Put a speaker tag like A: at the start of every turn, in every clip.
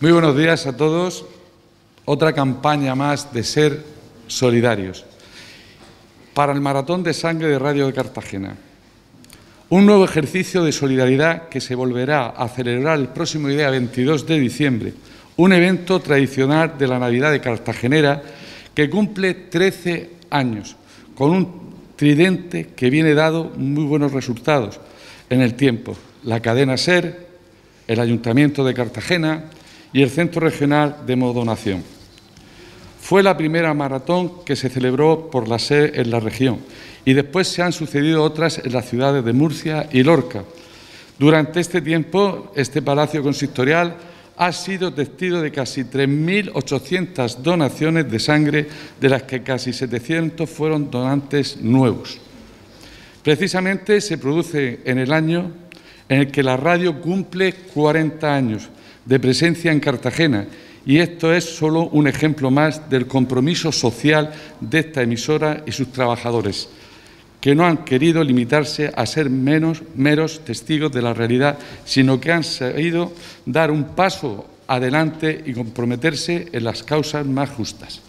A: Muy buenos días a todos. Otra campaña más de ser solidarios para el Maratón de Sangre de Radio de Cartagena. Un nuevo ejercicio de solidaridad que se volverá a celebrar el próximo día 22 de diciembre, un evento tradicional de la Navidad de Cartagenera que cumple 13 años, con un tridente que viene dado muy buenos resultados en el tiempo. La cadena SER, el Ayuntamiento de Cartagena y el Centro Regional de Modonación. Fue la primera maratón que se celebró por la SER en la región y después se han sucedido otras en las ciudades de Murcia y Lorca. Durante este tiempo, este Palacio Consistorial ha sido testigo de casi 3.800 donaciones de sangre, de las que casi 700 fueron donantes nuevos. Precisamente se produce en el año en el que la radio cumple 40 años de presencia en Cartagena, y esto es solo un ejemplo más del compromiso social de esta emisora y sus trabajadores, que no han querido limitarse a ser meros testigos de la realidad, sino que han sabido dar un paso adelante y comprometerse en las causas más justas.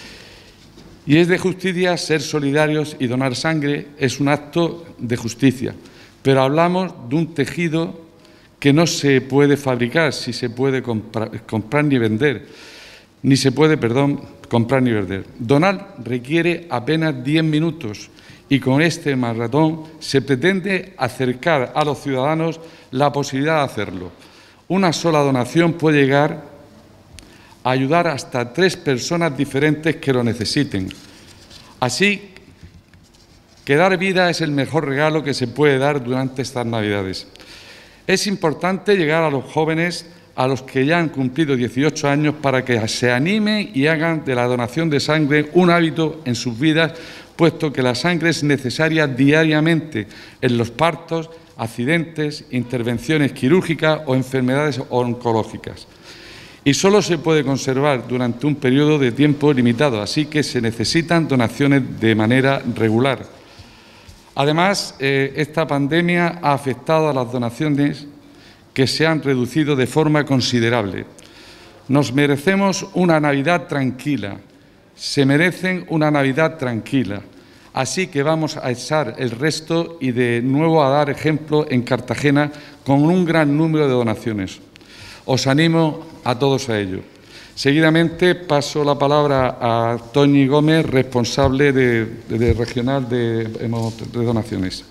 A: Y es de justicia ser solidarios, y donar sangre es un acto de justicia, pero hablamos de un tejido que no se puede fabricar, si se puede comprar ni vender, ni se puede, comprar ni vender. Donar requiere apenas 10 minutos y con este maratón se pretende acercar a los ciudadanos la posibilidad de hacerlo. Una sola donación puede llegar a ayudar hasta 3 personas diferentes que lo necesiten. Así que dar vida es el mejor regalo que se puede dar durante estas Navidades. Es importante llegar a los jóvenes, a los que ya han cumplido 18 años, para que se animen y hagan de la donación de sangre un hábito en sus vidas, puesto que la sangre es necesaria diariamente en los partos, accidentes, intervenciones quirúrgicas o enfermedades oncológicas. Y solo se puede conservar durante un periodo de tiempo limitado, así que se necesitan donaciones de manera regular. Además, esta pandemia ha afectado a las donaciones, que se han reducido de forma considerable. Nos merecemos una Navidad tranquila, se merecen una Navidad tranquila. Así que vamos a echar el resto y de nuevo a dar ejemplo en Cartagena con un gran número de donaciones. Os animo a todos a ello. Seguidamente paso la palabra a Toñi Gómez, responsable de regional de donaciones.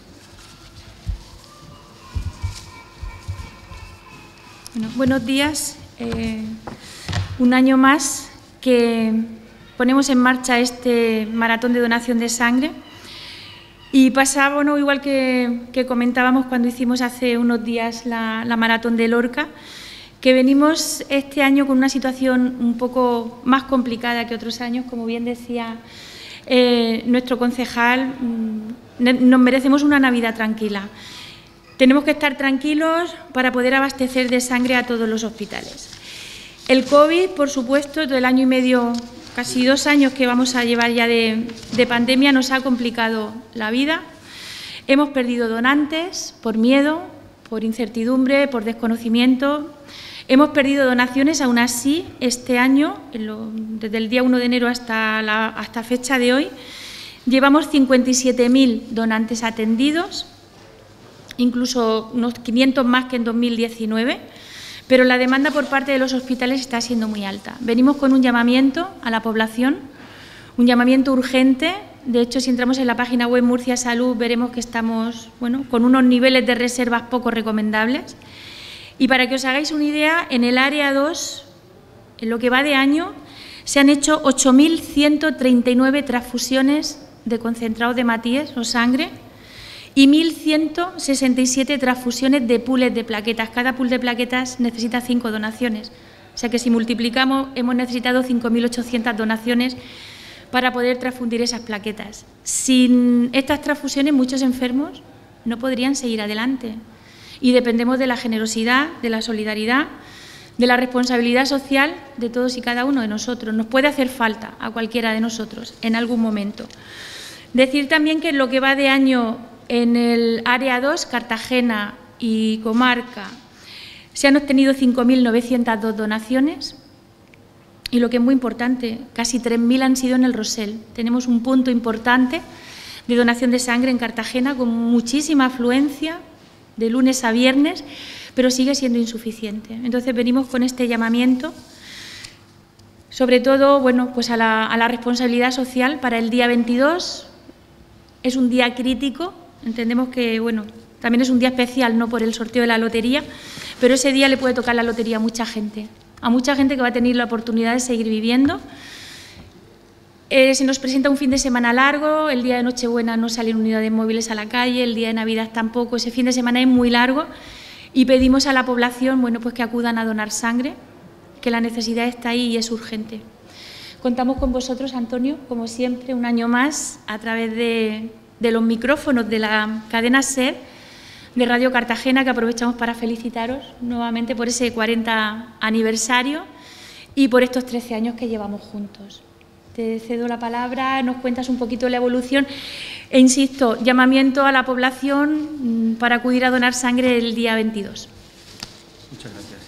B: Bueno, buenos días. Un año más que ponemos en marcha este maratón de donación de sangre. Y pasa, bueno, igual que comentábamos cuando hicimos hace unos días la maratón de Lorca, que venimos este año con una situación un poco más complicada que otros años, como bien decía nuestro concejal. Nos merecemos una Navidad tranquila. Tenemos que estar tranquilos para poder abastecer de sangre a todos los hospitales. El COVID, por supuesto, todo el año y medio, casi 2 años que vamos a llevar ya de pandemia, nos ha complicado la vida. Hemos perdido donantes por miedo, por incertidumbre, por desconocimiento. Hemos perdido donaciones, aún así, este año, desde el día 1 de enero hasta fecha de hoy, llevamos 57.000 donantes atendidos, incluso unos 500 más que en 2019, pero la demanda por parte de los hospitales está siendo muy alta. Venimos con un llamamiento a la población, un llamamiento urgente. De hecho, si entramos en la página web Murcia Salud, veremos que estamos con unos niveles de reservas poco recomendables. Y para que os hagáis una idea, en el área 2, en lo que va de año, se han hecho 8.139 transfusiones de concentrado de hematíes o sangre y 1.167 transfusiones de pools de plaquetas. Cada pool de plaquetas necesita 5 donaciones. O sea que si multiplicamos, hemos necesitado 5.800 donaciones para poder transfundir esas plaquetas. Sin estas transfusiones, muchos enfermos no podrían seguir adelante. Y dependemos de la generosidad, de la solidaridad, de la responsabilidad social de todos y cada uno de nosotros. Nos puede hacer falta a cualquiera de nosotros en algún momento. Decir también que en lo que va de año en el área 2, Cartagena y comarca, Se han obtenido 5.902 donaciones y lo que es muy importante, casi 3.000 han sido en el Rosell. Tenemos un punto importante de donación de sangre en Cartagena con muchísima afluencia de lunes a viernes, pero sigue siendo insuficiente. Entonces venimos con este llamamiento, sobre todo bueno, pues a la responsabilidad social para el día 22. Es un día crítico, entendemos que bueno, también es un día especial, no por el sorteo de la lotería, pero ese día le puede tocar la lotería a mucha gente que va a tener la oportunidad de seguir viviendo. Se nos presenta un fin de semana largo, el día de Nochebuena no salen unidades móviles a la calle, el día de Navidad tampoco, ese fin de semana es muy largo y pedimos a la población bueno, pues que acudan a donar sangre, que la necesidad está ahí y es urgente. Contamos con vosotros, Antonio, como siempre, un año más, a través de los micrófonos de la cadena SER, de Radio Cartagena, que aprovechamos para felicitaros nuevamente por ese 40 aniversario y por estos 13 años que llevamos juntos. Te cedo la palabra, nos cuentas un poquito la evolución e, insisto, llamamiento a la población para acudir a donar sangre el día 22.
C: Muchas gracias.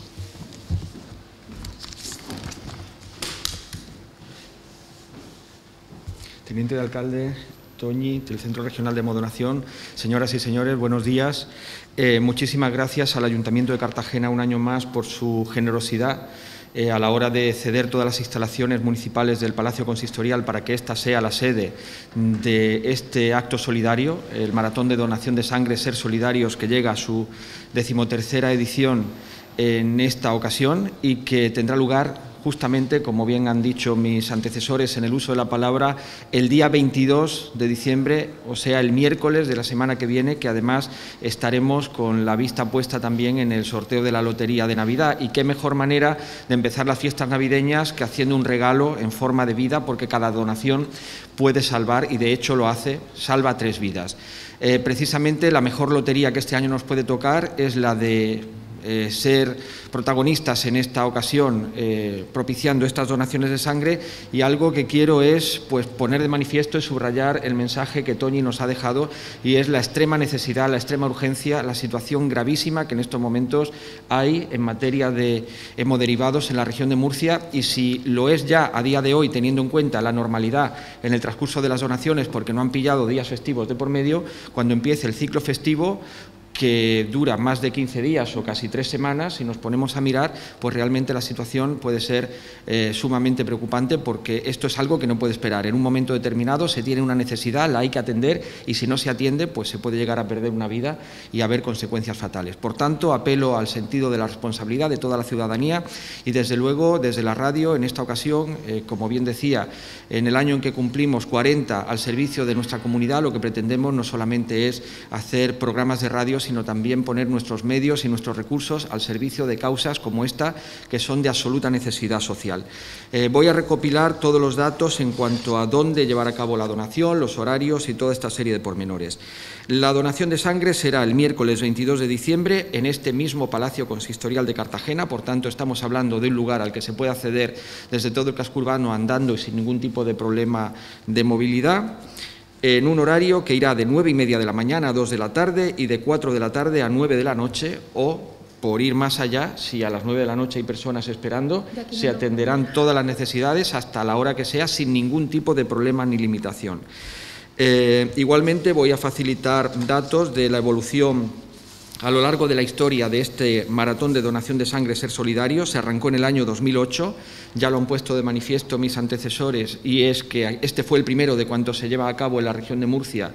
C: Teniente de alcalde Toñi, del Centro Regional de Hemodonación, señoras y señores, buenos días. Muchísimas gracias al Ayuntamiento de Cartagena un año más por su generosidad a la hora de ceder todas las instalaciones municipales del Palacio Consistorial para que ésta sea la sede de este acto solidario, el Maratón de Donación de Sangre Ser Solidarios, que llega a su 13ª edición en esta ocasión y que tendrá lugar justamente, como bien han dicho mis antecesores en el uso de la palabra, el día 22 de diciembre, o sea, el miércoles de la semana que viene, que además estaremos con la vista puesta también en el sorteo de la Lotería de Navidad. Y qué mejor manera de empezar las fiestas navideñas que haciendo un regalo en forma de vida, porque cada donación puede salvar, y de hecho lo hace, salva 3 vidas. Precisamente la mejor lotería que este año nos puede tocar es la de ser protagonistas en esta ocasión propiciando estas donaciones de sangre, y algo que quiero es pues poner de manifiesto y subrayar el mensaje que Toñi nos ha dejado, y es la extrema necesidad, la extrema urgencia, la situación gravísima que en estos momentos hay en materia de hemoderivados en la región de Murcia, y si lo es ya a día de hoy, teniendo en cuenta la normalidad en el transcurso de las donaciones, porque no han pillado días festivos de por medio, cuando empiece el ciclo festivo, que dura más de 15 días o casi 3 semanas, si nos ponemos a mirar, pues realmente la situación puede ser sumamente preocupante, porque esto es algo que no puede esperar. En un momento determinado se tiene una necesidad, la hay que atender, y si no se atiende, pues se puede llegar a perder una vida y haber consecuencias fatales. Por tanto, apelo al sentido de la responsabilidad de toda la ciudadanía y, desde luego, desde la radio, en esta ocasión, como bien decía, en el año en que cumplimos 40 al servicio de nuestra comunidad, lo que pretendemos no solamente es hacer programas de radio, sino también poner nuestros medios y nuestros recursos al servicio de causas como esta, que son de absoluta necesidad social. Voy a recopilar todos los datos en cuanto a dónde llevar a cabo la donación, los horarios y toda esta serie de pormenores. La donación de sangre será el miércoles 22 de diciembre en este mismo Palacio Consistorial de Cartagena, por tanto estamos hablando de un lugar al que se puede acceder desde todo el casco urbano andando y sin ningún tipo de problema de movilidad, en un horario que irá de 9:30 de la mañana a 2 de la tarde y de 4 de la tarde a 9 de la noche, o, por ir más allá, si a las 9 de la noche hay personas esperando, se atenderán todas las necesidades hasta la hora que sea, sin ningún tipo de problema ni limitación. Igualmente voy a facilitar datos de la evolución a lo largo de la historia de este maratón de donación de sangre Ser Solidario. Se arrancó en el año 2008, ya lo han puesto de manifiesto mis antecesores, y es que este fue el primero de cuantos se lleva a cabo en la región de Murcia,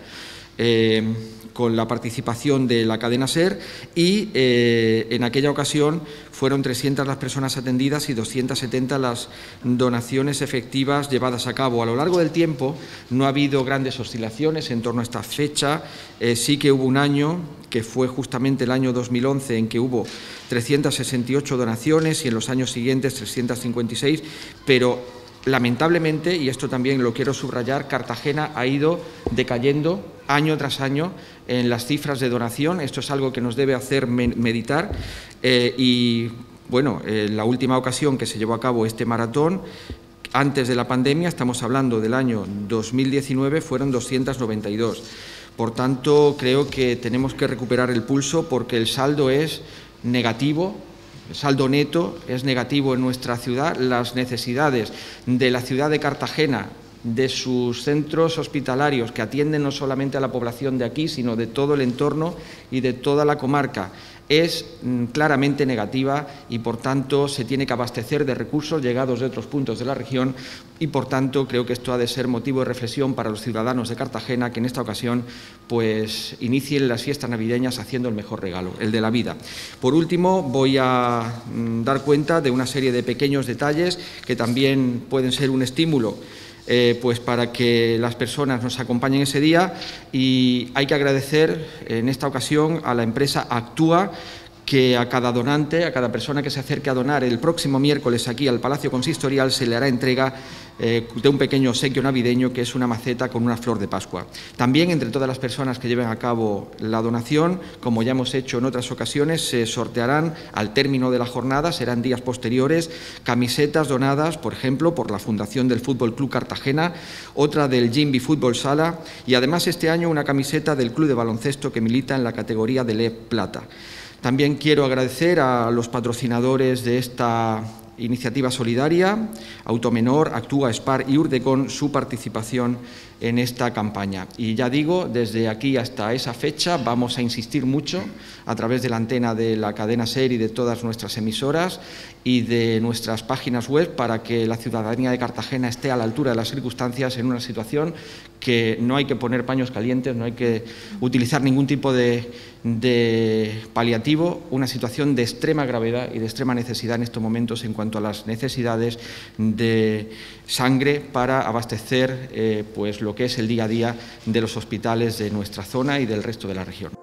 C: con la participación de la cadena SER, y en aquella ocasión fueron 300 las personas atendidas y 270 las donaciones efectivas llevadas a cabo. A lo largo del tiempo no ha habido grandes oscilaciones en torno a esta fecha. Sí que hubo un año, que fue justamente el año 2011, en que hubo 368 donaciones, y en los años siguientes 356, pero lamentablemente, y esto también lo quiero subrayar, Cartagena ha ido decayendo año tras año en las cifras de donación. Esto es algo que nos debe hacer meditar, y bueno, la última ocasión que se llevó a cabo este maratón, antes de la pandemia, estamos hablando del año 2019, fueron 292. Por tanto, creo que tenemos que recuperar el pulso, porque el saldo es negativo. El saldo neto es negativo en nuestra ciudad. Las necesidades de la ciudad de Cartagena, de sus centros hospitalarios que atienden no solamente a la población de aquí, sino de todo el entorno y de toda la comarca, es claramente negativa y, por tanto, se tiene que abastecer de recursos llegados de otros puntos de la región y, por tanto, creo que esto ha de ser motivo de reflexión para los ciudadanos de Cartagena, que en esta ocasión pues inicien las fiestas navideñas haciendo el mejor regalo, el de la vida. Por último, voy a dar cuenta de una serie de pequeños detalles que también pueden ser un estímulo pues para que las personas nos acompañen ese día, y hay que agradecer en esta ocasión a la empresa Actúa, que a cada donante, a cada persona que se acerque a donar el próximo miércoles aquí al Palacio Consistorial, se le hará entrega de un pequeño obsequio navideño, que es una maceta con una flor de Pascua. También, entre todas las personas que lleven a cabo la donación, como ya hemos hecho en otras ocasiones, se sortearán al término de la jornada, serán días posteriores, camisetas donadas, por ejemplo, por la Fundación del Fútbol Club Cartagena, otra del Jimby Fútbol Sala y, además, este año una camiseta del Club de Baloncesto que milita en la categoría de LEP Plata. También quiero agradecer a los patrocinadores de esta iniciativa solidaria, Automenor, Actúa, Spar y Urdecon, su participación en esta campaña. Y ya digo, desde aquí hasta esa fecha vamos a insistir mucho a través de la antena de la cadena SER y de todas nuestras emisoras y de nuestras páginas web para que la ciudadanía de Cartagena esté a la altura de las circunstancias en una situación que no hay que poner paños calientes, no hay que utilizar ningún tipo de paliativo, una situación de extrema gravedad y de extrema necesidad en estos momentos en cuanto a las necesidades de sangre para abastecer pues lo que es el día a día de los hospitales de nuestra zona y del resto de la región.